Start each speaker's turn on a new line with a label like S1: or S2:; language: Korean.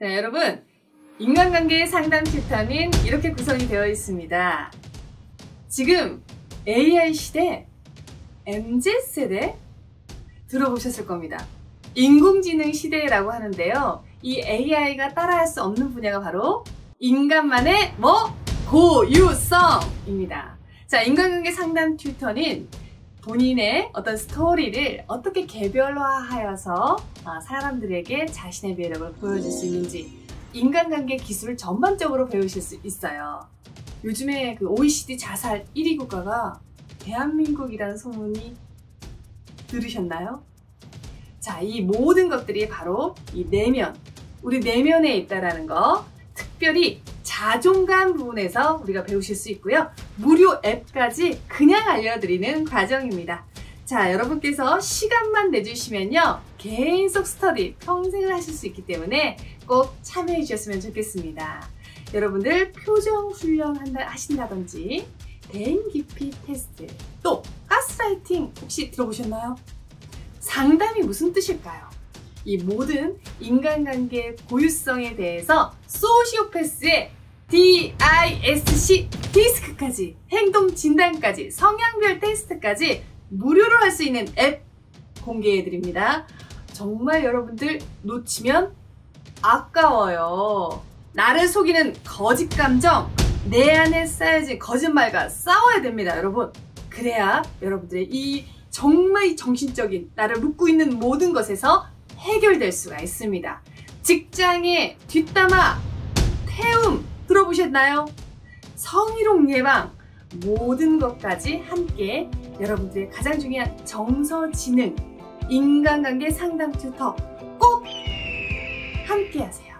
S1: 자, 여러분, 인간관계 상담 튜터는 이렇게 구성이 되어 있습니다. 지금 AI 시대, MZ세대 들어보셨을 겁니다. 인공지능 시대라고 하는데요. 이 AI가 따라할 수 없는 분야가 바로 인간만의 고유성입니다. 자, 인간관계 상담 튜터는 본인의 어떤 스토리를 어떻게 개별화하여서 사람들에게 자신의 매력을 보여줄 수 있는지 인간관계 기술을 전반적으로 배우실 수 있어요. 요즘에 그 OECD 자살 1위 국가가 대한민국이라는 소문이 들으셨나요? 자, 이 모든 것들이 바로 이 내면, 우리 내면에 있다라는 거, 특별히 자존감 부분에서 우리가 배우실 수 있고요. 무료 앱까지 그냥 알려드리는 과정입니다. 자, 여러분께서 시간만 내주시면요, 계속 스터디 평생을 하실 수 있기 때문에 꼭 참여해 주셨으면 좋겠습니다. 여러분들 표정 훈련 하신다든지 대인 기피 테스트, 또 가스라이팅 혹시 들어보셨나요? 상담이 무슨 뜻일까요? 이 모든 인간관계 고유성에 대해서 소시오패스의 DISC 디스크까지, 행동 진단까지, 성향별 테스트까지 무료로 할 수 있는 앱 공개해 드립니다. 정말 여러분들 놓치면 아까워요. 나를 속이는 거짓 감정, 내 안에 쌓여진 거짓말과 싸워야 됩니다, 여러분. 그래야 여러분들의 이 정말 정신적인 나를 묶고 있는 모든 것에서 해결될 수가 있습니다. 직장의 뒷담화, 태움 들어보셨나요? 성희롱 예방, 모든 것까지 함께 여러분들의 가장 중요한 정서지능, 인간관계 상담 튜터 꼭 함께 하세요.